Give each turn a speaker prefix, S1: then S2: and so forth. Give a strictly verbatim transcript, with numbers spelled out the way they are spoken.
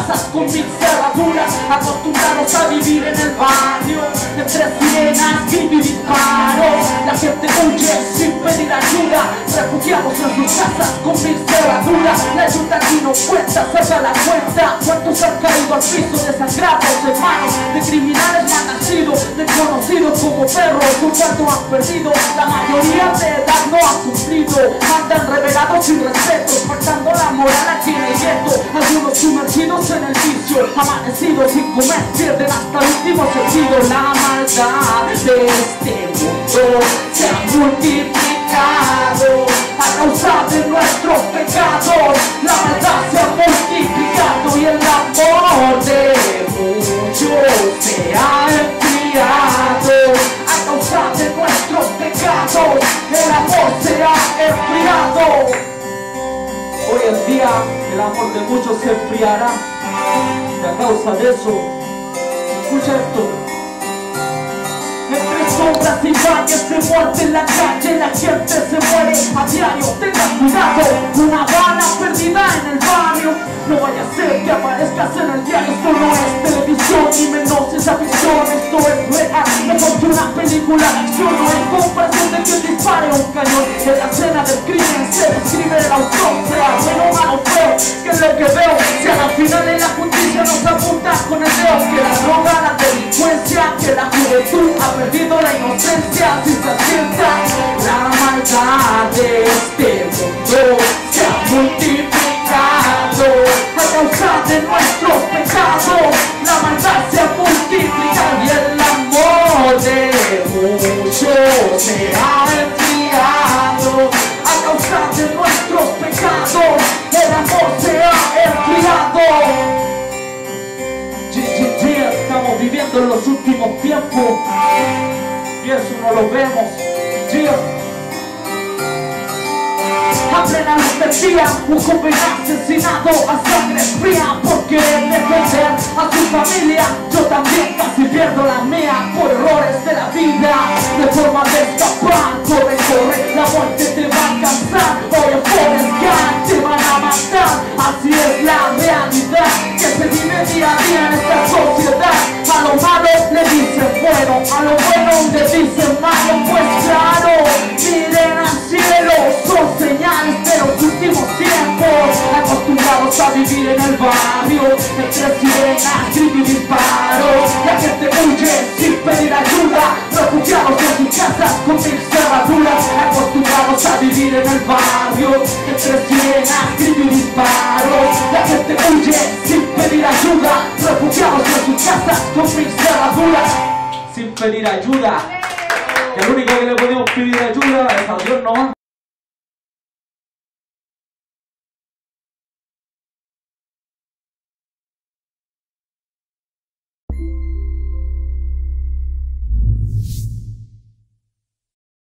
S1: casas con mil cerraduras, acostumbrados a vivir en el barrio, entre sirenas, grito y disparos. La gente huye sin pedir ayuda, refugiados en sus casas con mil cerraduras. La ayuda aquí no cuenta, saca la cuenta. ¿Cuántos han caído al piso desangrados en manos de criminales mal nacidos, desconocidos como perros? Un cuarto han perdido, la mayoría de edad no ha cumplido. Andan revelados sin respeto, faltando la moral aquí en el gueto. Algunos sumergidos en el vicio, amanecidos sin comer, pierden hasta el último sentido. La maldad de este mundo se ha multiplicado a causa de nuestros pecados. La maldad se ha multiplicado y el amor de muchos se ha enfriado a causa de nuestros pecados. El amor se ha enfriado. Hoy en día el amor de muchos se enfriará y a causa de eso, escucha esto. Entre sombras y valles se muerte en la calle, la gente se muere a diario. Tengan cuidado, una bala perdida en el barrio. No vaya a ser que aparezcas en el diario. Esto no es televisión y menos esa ficción. Esto es real, mejor que una película de acción. No hay comparación de quien dispare un cañón. En la escena del crimen se describe el autor, sea bueno o malo feo. Que es lo que veo, si a la final en la justicia nos apunta con el dedo. Que la droga, la delincuencia, que la juventud ha perdido la inocencia. Si se sienta la maldad de este mundo se ha multiplicado a causa de nuestros pecados. La maldad se ha multiplicado y el amor de muchos se ha enfriado a causa de nuestros pecados. El amor se ha enfriado. Estamos viviendo en los últimos tiempos y eso no lo vemos. A plena luz del día, un joven asesinado a sangre fría por querer defender a su familia. Yo también casi pierdo la mía por errores de la vida. De forma de escapar, corre, corre, la muerte te va a alcanzar. Oye, Forrest Gump, te van a matar. Así es la realidad que se vive día a día en esta sociedad. A lo malo le dicen bueno, a lo bueno le dicen malo. Pues claro, miren al cielo, son señales de los últimos tiempos. Acostumbrados a vivir en el barrio, entre sirenas, grito y disparos. La gente huye sin pedir ayuda, refugiados en sus casas con mil cerraduras. Acostumbrados a vivir en el barrio, entre sirenas, grito y disparos. La gente huye sin pedir ayuda, refugiados en sus casas con mil cerraduras. Sin pedir ayuda. El único que le podemos pedir ayuda es a Dios nomás.